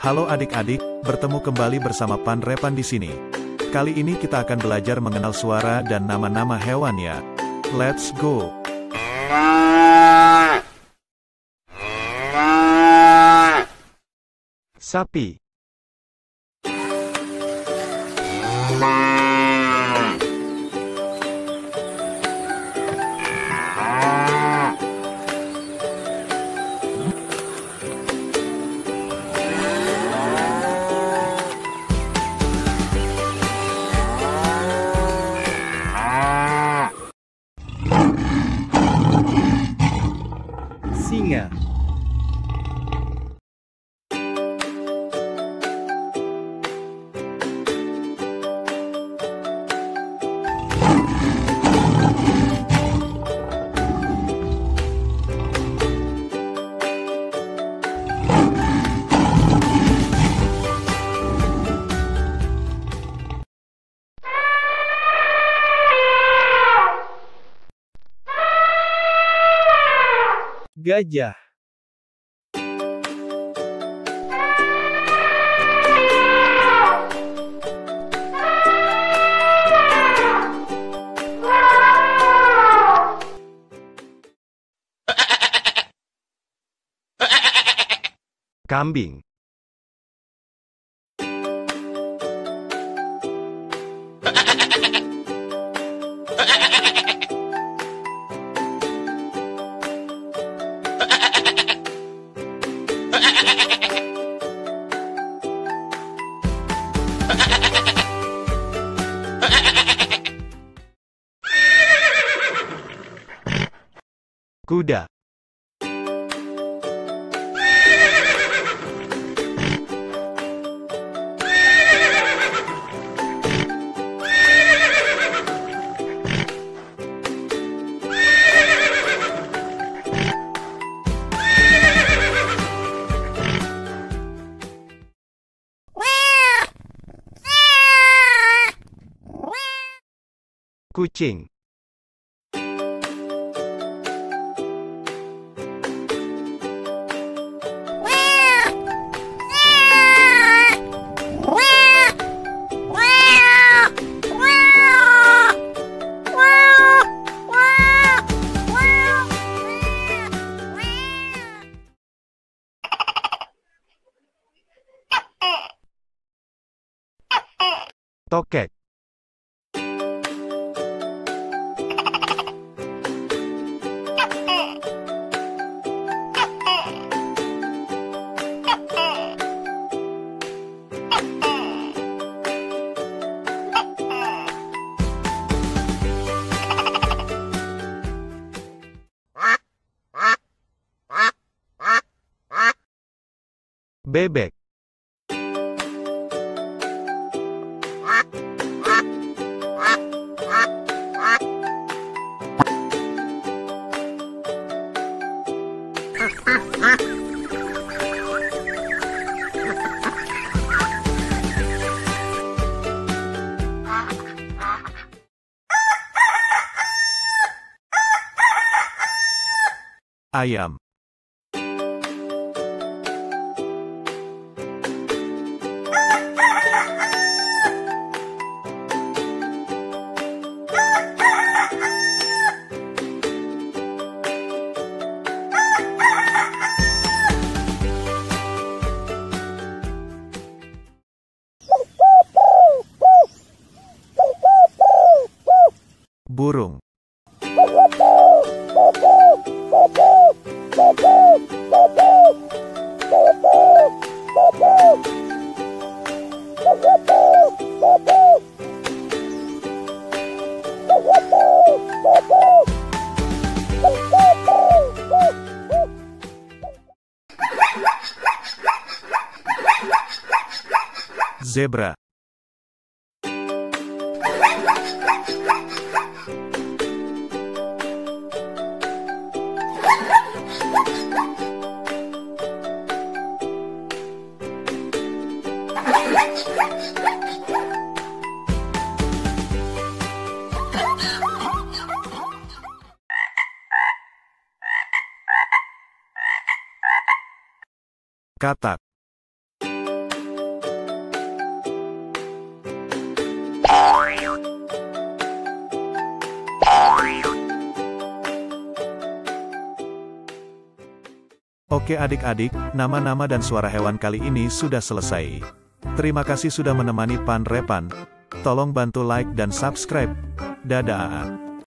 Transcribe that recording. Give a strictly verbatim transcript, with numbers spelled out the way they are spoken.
Halo adik-adik, bertemu kembali bersama Panrepan di sini. Kali ini kita akan belajar mengenal suara dan nama-nama hewan ya. Let's go! Sapi. Singa. Gajah. Kambing. Kuda. Kucing. Tokek. Bebek. Ayam. Burung. Zebra. Katak. Oke adik-adik, nama-nama dan suara hewan kali ini sudah selesai. Terima kasih sudah menemani Pan Repan. Tolong bantu like dan subscribe. Dadah.